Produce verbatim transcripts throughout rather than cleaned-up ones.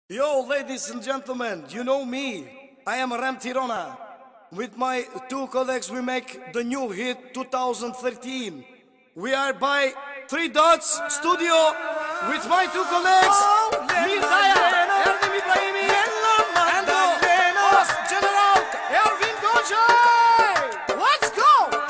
Yo, ladies and gentlemen, you know me. I am Ram Tirona. With my two colleagues, we make the new hit two thousand thirteen. We are by Three Dots Studio with my two colleagues, Mir Daya, Erdim Ibrahimi, and Boss General Ervin Gojay. Let's go!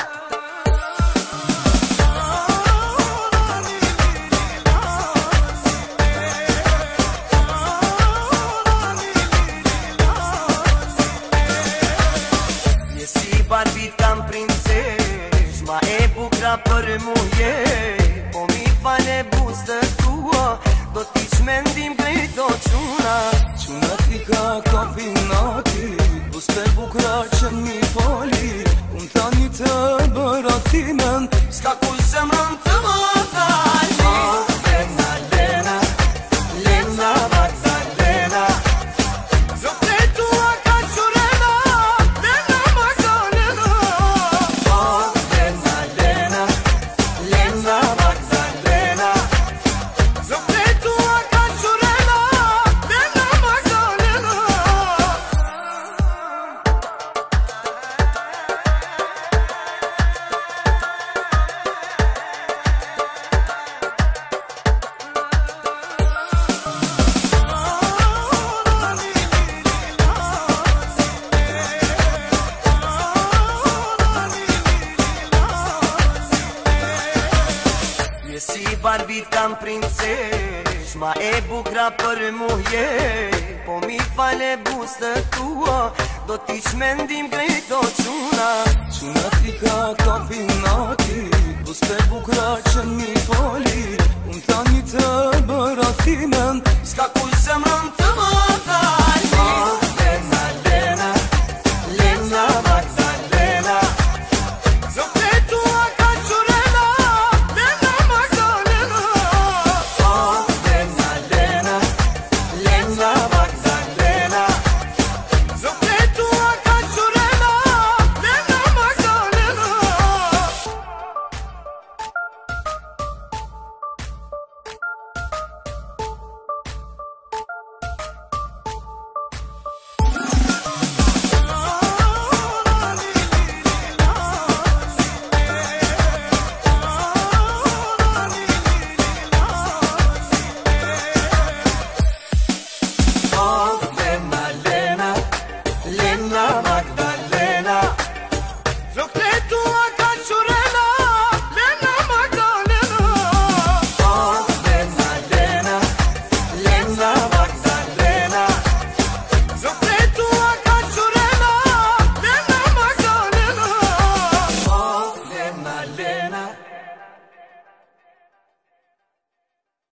Barbit kam princesh, ma e bukra për muje. Po mi fale buzë tua, do t'i shmendim drejto quna. Quna t'i ka kapinati, buzë bukra që mi fali. Unë tani të bëratimen, s'ka ku zemrën të më dali. Oh, Lena, Lena, Lena, Magdalena. Zote tua ka qurena, Lena, Magdalena. Oh, Lena, Lena, Lena, Magdalena. Zote tua ka qurena, Lena, Magdalena. Si barbit kam princesh, ma e bukra për muje. Po mi fale buzë tua, do t'i shmendim drejto quna. quna t'i ka kapinati, buzë bukra që mi fali. Unë tani të bëratimen, s'ka ku zemrën të më